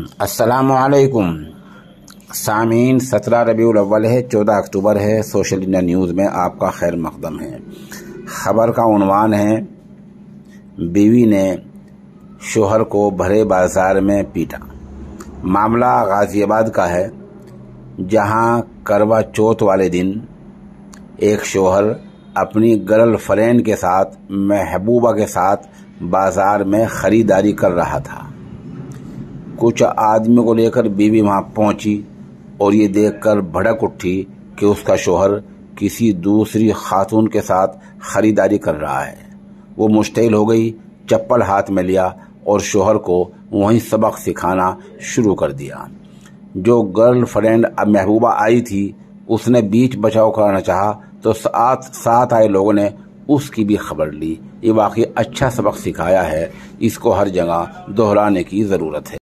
अस्सलामुअलैकुम सामीन। 17 रबीउल अव्वल है, 14 अक्टूबर है। सोशल इंडिया न्यूज़ में आपका खैर मकदम है। खबर का उन्वान है, बीवी ने शोहर को भरे बाजार में पीटा। मामला गाजियाबाद का है, जहां करवा चौथ वाले दिन एक शोहर अपनी गर्लफ्रेंड के साथ महबूबा के साथ बाजार में खरीदारी कर रहा था। कुछ आदमियों को लेकर बीवी वहां पहुंची और ये देखकर भड़क उठी कि उसका शोहर किसी दूसरी खातून के साथ खरीदारी कर रहा है। वो मुश्तिल हो गई, चप्पल हाथ में लिया और शोहर को वहीं सबक सिखाना शुरू कर दिया। जो गर्लफ्रेंड अब महबूबा आई थी, उसने बीच बचाव करना चाहा तो साथ आए लोगों ने उसकी भी खबर ली। ये वाकई अच्छा सबक सिखाया है, इसको हर जगह दोहराने की ज़रूरत है।